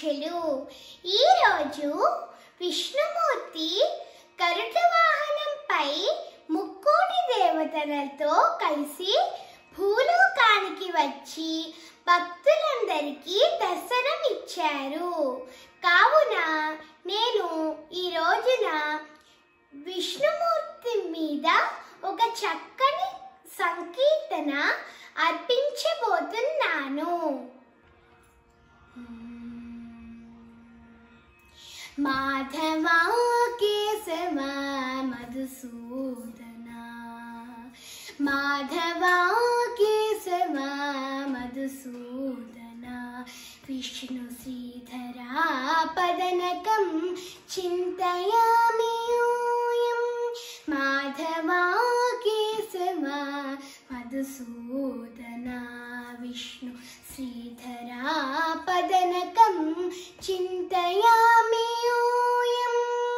శుభాకాంక్షలు. ఈరోజు విష్ణుమూర్తి గరుడ వాహనంపై ముక్కోటి దేవతలతో కలిసి భూలోకానికి వచ్చి భక్తులందరికీ దర్శనం ఇచ్చారు. కావున నేను ఈ రోజున విష్ణుమూర్తి మీద ఒక చక్కని సంకీర్తన అర్పించబోతున్నాను. మాధవా కేశవ మధుసూదన, మాధవా కేశవ మధుసూదన, విష్ణు శ్రీధరా పదనకం చింతయామి యూయం. మాధవా కేశవ మధుసూదన, విష్ణు శ్రీధరా పదనకం చింతయామి యూయం.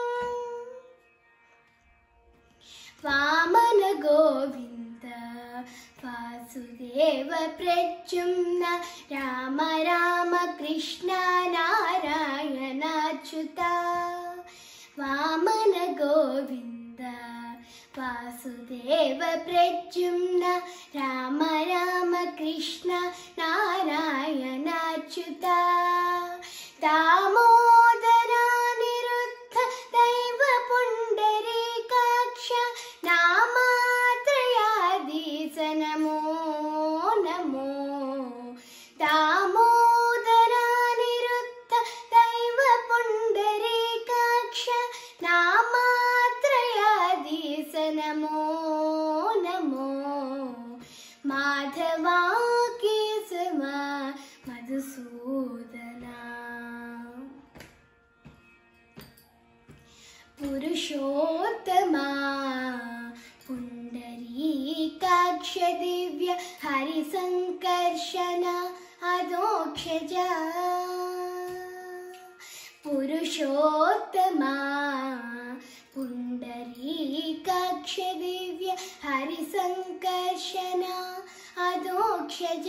వామన గోవింద వాసుదేవ ప్రద్యుమ్న, రామ రామ కృష్ణ నారాయణ అచ్యుత. వామన గోవింద వాసుదేవ ప్రద్యుమ్న, రామ రామ కృష్ణ నారాయణ అచ్యుత. దామోదరా నిరుద్ధ దైవ పుండరీకాక్ష, నామాత్రయాధీశ నమో నమో. దామోదరా నిరుద్ధ దైవ పుండరీకాక్ష, నామాత్రయాధీశ నమో నమో. మాధవా కేశవ మధుసూదన. పురుషోత్తమా పుండరీకాక్ష దివ్య హరిసంకర్షణ అదోక్షజ. పురుషోత్తమా పుండరీకాక్ష దివ్య హరిసంకర్షణ అదోక్షజ.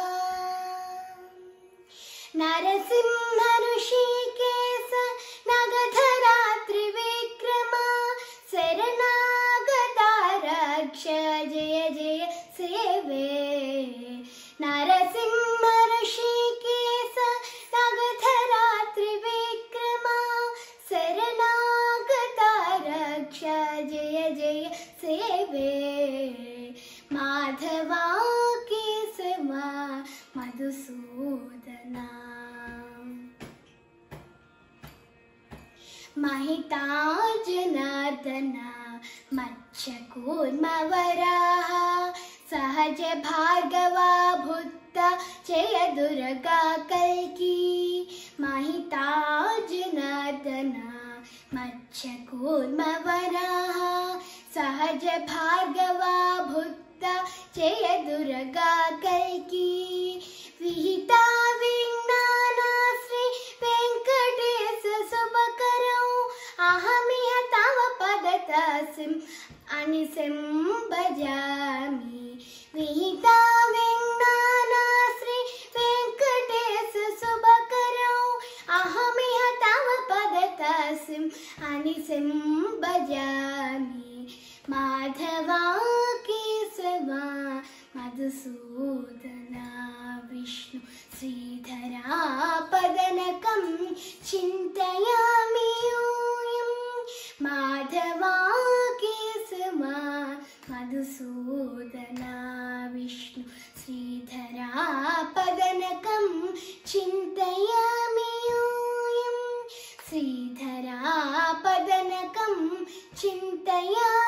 నరసింహ ఋషికేశ నగధరా త్రివిక్రమ, శరణాగత రక్ష జయ జయ సేవే. నరసింహ ఋషికేశ నగధరా త్రివిక్రమ, శరణాగత రక్ష జయ జయ సేవే. మాధవా కేశవ మధుసూదన. महिता जनार्दन मत्स्यकूर्म वराह, सहज भार्गवा भूत जय दुर्गा कल्की. महिता जनार्दन मत्स्यकूर्म वराह, सहज भार्गवा भूत जय दुर्गा कल्की. विहिता विज्ञाना श्री वेंकटेश शुभकरौ, अहमिह तव पदतसिं अनिसिं भजामि. विहिता विज्ञाना श्री वेंकटेश शुभकरौ, अहमिह तव पदतसिं अनिसिं भजामि. माधवा केशव मधुसूदन, विष्णु श्रीधरा पदनकं चिन्तयामि यूयम्. माधवा केशव मधुसूदन, विष्णु श्रीधरा पदनकं चिन्तयामि यूयम्. श्रीधरा पदनकं चिन्तयामि.